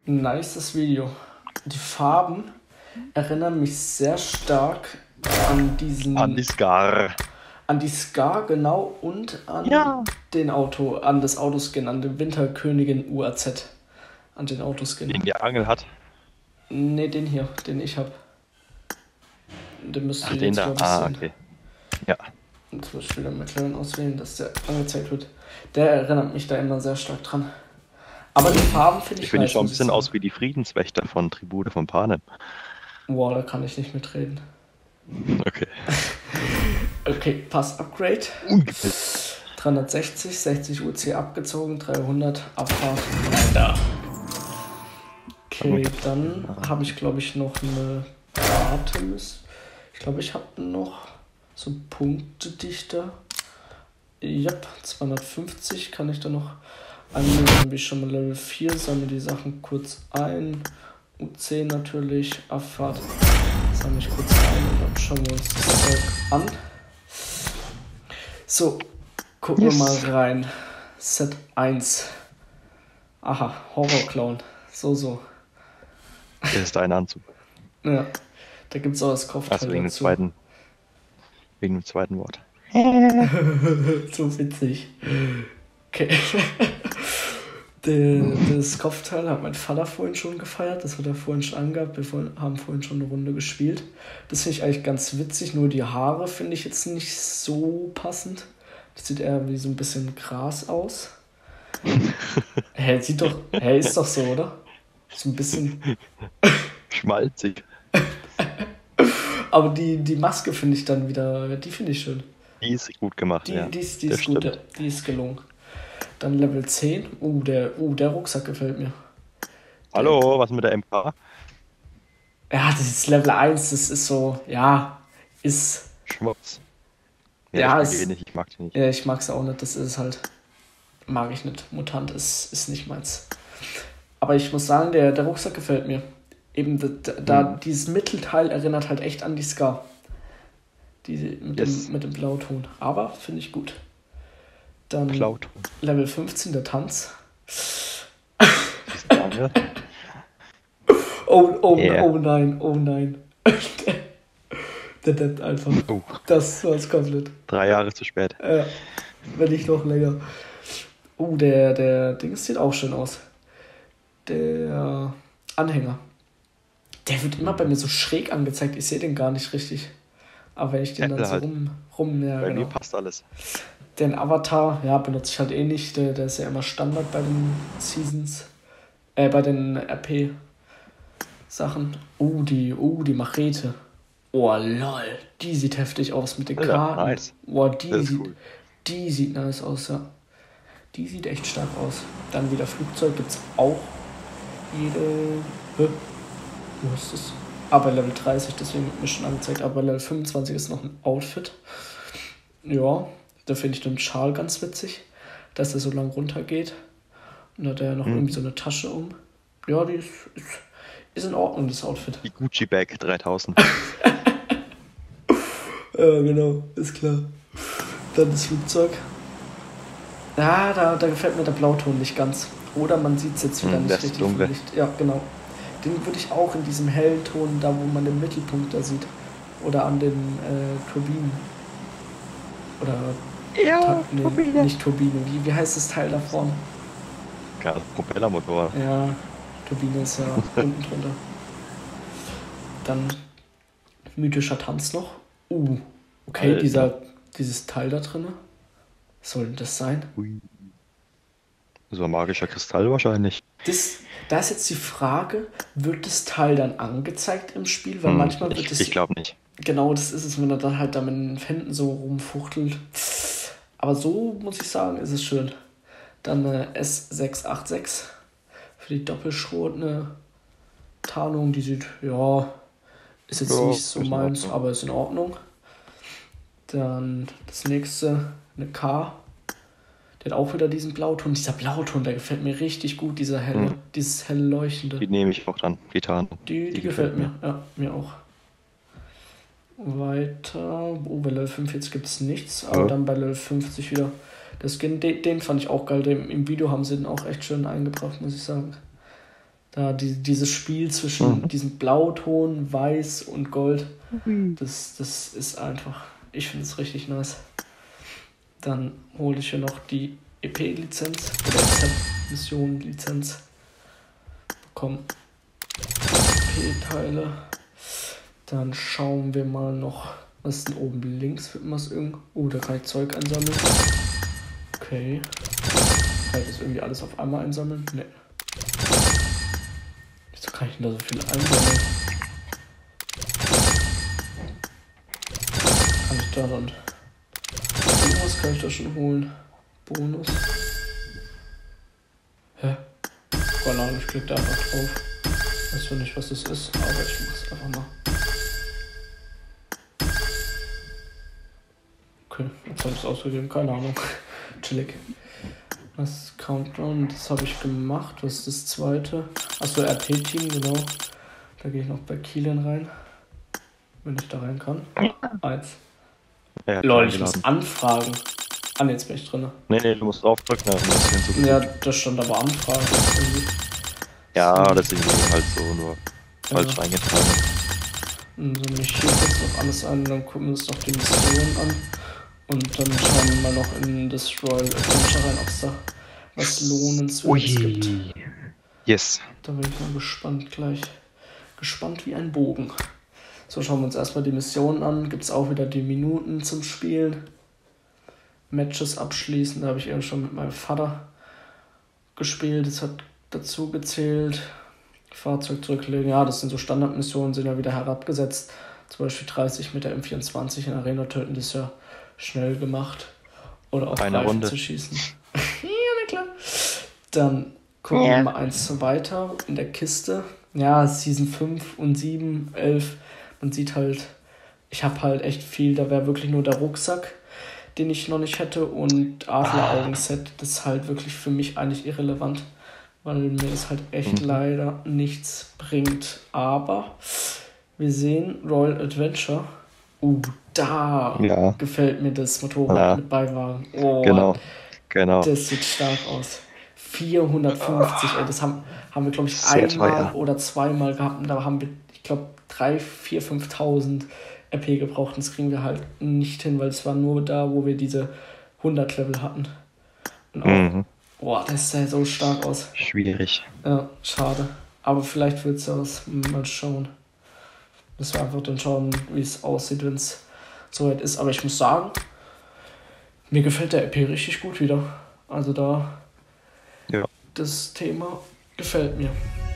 Nices Video. Die Farben erinnern mich sehr stark an An die Scar. an die Scar, genau, und Ja. an das Autoskin, an den Winterkönigin UAZ. An den Autoskin. Den die Angel hat. Ne, den hier, den ich hab. Den müsst Ach, ihr den jetzt, da. glaube ich, sehen. Okay. Ja. Jetzt muss ich wieder McLaren auswählen, dass der angezeigt wird. Der erinnert mich da immer sehr stark dran. Aber die Farben finde Ich ich finde, die nice, schauen ein muss ich bisschen sagen. aus wie die Friedenswächter von Tribute von Panem. Boah, da kann ich nicht mitreden. Okay. Okay, Pass-Upgrade. Ungefähr. 360, 60 UC abgezogen, 300 Abfahrt. Alter. Okay, dann habe ich, glaube ich, noch eine Artemis. Ich glaube, ich habe noch so Punktedichter. Yep, 250 kann ich da noch annehmen. Dann habe ich schon mal Level 4, sammle die Sachen kurz ein. UC natürlich, Abfahrt sammle ich kurz ein und dann schauen wir uns das Zeug an. So, gucken wir mal rein. Set 1. Aha, Horror-Clown. So. Das ist dein Anzug. Ja, da gibt es auch das Kopfteil Also wegen dem dazu. zweiten Wort. So witzig. Okay. Das Kopfteil hat mein Vater vorhin schon gefeiert. Das hat er vorhin schon angehabt. Wir haben vorhin schon eine Runde gespielt. Das finde ich eigentlich ganz witzig. Nur die Haare finde ich jetzt nicht so passend. Das sieht eher wie so ein bisschen Gras aus. Ist doch so, oder? So ein bisschen. Schmalzig. Aber die Maske finde ich dann wieder, die finde ich schön. Die ist gut gemacht, ja. Die ist Das gut, stimmt. die ist gelungen. Dann Level 10. Der Rucksack gefällt mir. Hallo, was mit der MK? Ja, das ist Level 1, das ist so, ja, ist. Schmutz. Ja, ich mag den nicht, ich mag den nicht. Ja, ich mag es auch nicht, das ist halt. Mag ich nicht. Mutant ist nicht meins. Aber ich muss sagen, der Rucksack gefällt mir. Eben dieses Mittelteil erinnert halt echt an die Scar. Mit dem Blauton. Aber finde ich gut. Dann Blauton. Level 15, der Tanz. Oh nein. Der deppt einfach. Oh. Das war's komplett. 3 Jahre zu spät. Wenn nicht noch länger. Der Dings sieht auch schön aus. Der Anhänger. Der wird immer bei mir so schräg angezeigt. Ich sehe den gar nicht richtig. Aber wenn ich den dann so halt. ja, Bei genau. mir passt alles. Den Avatar, ja, benutze ich halt eh nicht. Der ist ja immer Standard bei den Seasons. Bei den RP-Sachen. Die Machete. Oh, lol. Die sieht heftig aus mit den Karten. Nice. Oh, Cool. die sieht nice aus, ja. Die sieht echt stark aus. Dann wieder Flugzeug gibt's auch jede. Wo ist das? Aber Level 30, deswegen wird mir schon angezeigt. Aber Level 25 ist noch ein Outfit. Ja, da finde ich den Schal ganz witzig, dass der so lang runtergeht. Und da hat er noch irgendwie so eine Tasche um. Ja, die ist in Ordnung, das Outfit. Die Gucci Bag 3000. Ja, genau, ist klar. Dann das Flugzeug. Ja, da gefällt mir der Blauton nicht ganz. Oder man sieht es jetzt wieder nicht das ist richtig dunkel. vom Licht. Ja, genau. Den würde ich auch in diesem hellen Ton, da wo man den Mittelpunkt da sieht. Oder an den Turbinen. Oder Turbine. nicht Turbine. Wie heißt das Teil da vorne? Ja, Propellermotor. Ja, Turbine ist ja unten drunter. Dann mythischer Tanz noch. Okay, Alter. dieses Teil da drin. Was soll denn das sein? Ui. So ein magischer Kristall wahrscheinlich. Da ist jetzt die Frage, wird das Teil dann angezeigt im Spiel? Weil manchmal wird es. Ich glaube nicht. Genau, das ist es, wenn er dann halt da mit den Händen so rumfuchtelt. Aber so, muss ich sagen, ist es schön. Dann eine S686 für die Doppelschrot, eine Tarnung, die sieht, ja, ist jetzt nicht so ist in meins, Ordnung. aber ist in Ordnung. Dann das nächste, eine K. Der hat auch wieder diesen Blauton. Dieser Blauton, der gefällt mir richtig gut, dieses helle Leuchtende. Die nehme ich auch dann, die Tarnung. Die gefällt mir. Ja, mir auch. Weiter. Bei Level 45 gibt es nichts, aber dann bei Level 50 wieder. Der Skin, den fand ich auch geil. Im Video haben sie den auch echt schön eingebracht, muss ich sagen. Da dieses Spiel zwischen diesem Blauton, Weiß und Gold, das ist einfach, ich finde es richtig nice. Dann hole ich hier noch die EP-Lizenz oder Z-Mission-Lizenz. Bekommen EP-Teile. Dann schauen wir mal noch, was ist denn oben links? Wird was irgendwo? Oh, da kann ich Zeug einsammeln. Okay. Kann ich das irgendwie alles auf einmal einsammeln? Ne. Wieso kann ich denn da so viel einsammeln? Kann ich da dann... Was kann ich da schon holen? Bonus. Hä? Keine Ahnung, ich klicke da einfach drauf. Weiß zwar nicht, was das ist, aber ich mach's einfach mal. Okay, jetzt habe ich es ausgegeben, keine Ahnung. Chillig. Das ist Countdown, das habe ich gemacht. Was ist das zweite? Achso, RP-Team, genau. Da gehe ich noch bei Kielen rein. Wenn ich da rein kann. 1. Ja, Lol, ich muss anfragen. Ah, ne, jetzt bin ich drin. Nee, du musst draufdrücken, dann musst du hinzufügen. Ja, da stand aber Anfragen. Ja, das ist irgendwie halt so nur falsch eingetragen. So, mich hier kurz noch alles an, dann gucken wir uns noch die Mission an. Und dann schauen wir mal noch in das Royal Adventure rein, ob es da was Lohnenswertes gibt. Yes. Da bin ich mal gespannt gleich. Gespannt wie ein Bogen. So, schauen wir uns erstmal die Missionen an. Gibt es auch wieder die Minuten zum Spielen. Matches abschließen. Da habe ich eben schon mit meinem Vater gespielt. Das hat dazu gezählt. Fahrzeug zurücklegen. Ja, das sind so Standardmissionen, sind ja wieder herabgesetzt. Zum Beispiel 30 mit der M24 in Arena töten. Das ist ja schnell gemacht. Oder auf eine Runde zu schießen. Ja, na klar. Dann gucken wir mal eins weiter in der Kiste. Ja, Season 5 und 7, 11. Man sieht halt, ich habe halt echt viel. Da wäre wirklich nur der Rucksack, den ich noch nicht hätte. Und Adleraugenset. Das ist halt wirklich für mich eigentlich irrelevant. Weil mir das halt echt leider nichts bringt. Aber wir sehen Royal Adventure. Da gefällt mir das Motorrad mit Beiwagen. Oh, genau. Das sieht stark aus. 450, ey, das haben wir, glaube ich, sehr einmal teuer. oder zweimal gehabt. Und da haben wir, ich glaube, 3.000, 4.000, 5.000 RP gebraucht. Und das kriegen wir halt nicht hin, weil es war nur da, wo wir diese 100 Level hatten. Und auch, boah, das sah so stark aus. Schwierig. Ja, schade. Aber vielleicht wird es ja was. Mal schauen. Müssen wir einfach dann schauen, wie es aussieht, wenn es soweit ist. Aber ich muss sagen, mir gefällt der EP richtig gut wieder. Also da, das Thema gefällt mir.